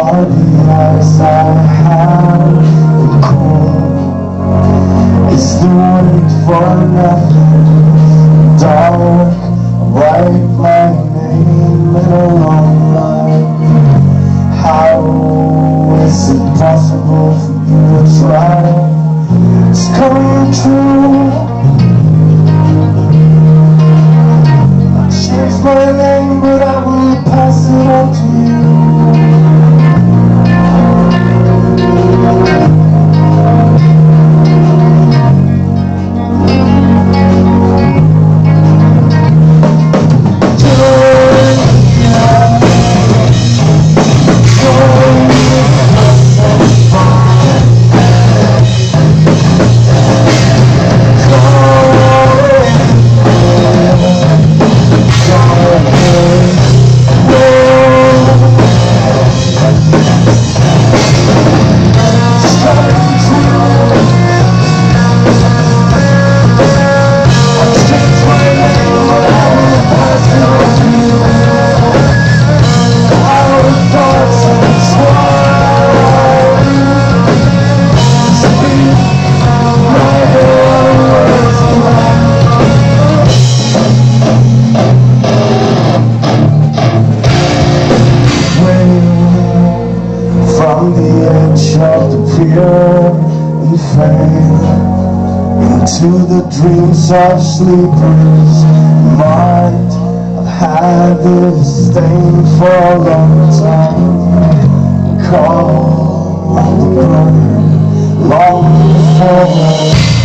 are the eyes I have been cold? Is the wait for nothing dark? Write my name in a long line. How is it possible for you to try to come true? I changed my name, but I will pass it on to you. From the edge of the pier we fade into the dreams of sleepers. Might have had this thing for a long time. Call the burn long before